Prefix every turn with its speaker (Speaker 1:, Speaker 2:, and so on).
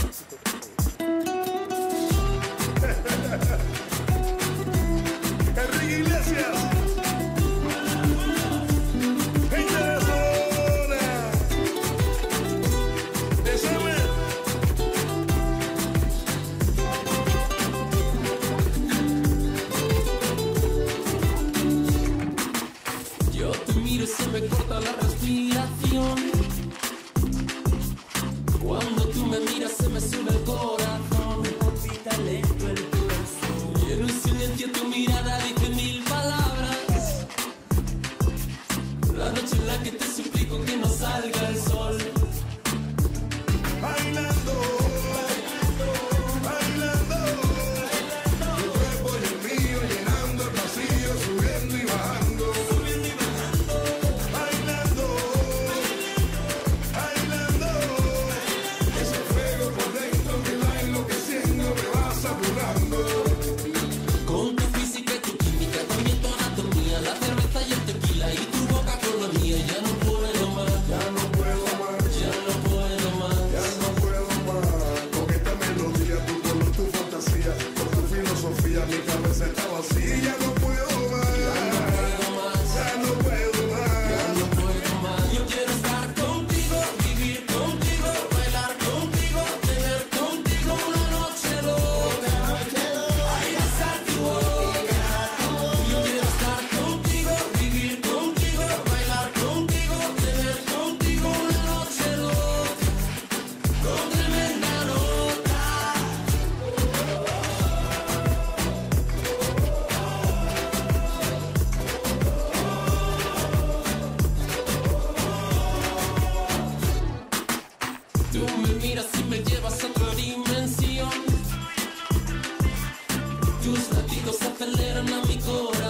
Speaker 1: Enrique Iglesias, gente de la zona, de Samuel.
Speaker 2: Yo te miro y se me corta la respiración. Cuando tú me miras se me sube el corazón. Me palpita lento el pulso. Y en un silencio tu mirada dice mil palabras. La noche en la que te suplico que no salga el sol.
Speaker 1: Bailando, bailando, tu cuerpo y el mío llenando el pasillo, subiendo y bajando, bailando, bailando, ese fuego por dentro me va enloqueciendo, me va saturando.
Speaker 2: Con tu física y tu química, también tu anatomía, la cerveza y el tequila y tu boca con la mía. Ya no puedo más,
Speaker 1: Ya no puedo más,
Speaker 2: ya no puedo más.
Speaker 1: ya no puedo más, con esta melodía, tu color, tu fantasía, con tu filosofía, mi cabeza está vacía. Y ya no puedo más, ya no puedo más, ya no puedo más.
Speaker 2: Yo quiero estar contigo, vivir contigo, bailar contigo, tener contigo una noche loca. Ay, besar tu boca. Yo quiero estar contigo, vivir contigo, bailar contigo, tener contigo una noche loca. Con tremenda nota. Tú me miras y me llevas a otra dimensión. Tus latidos aceleran a mi corazón.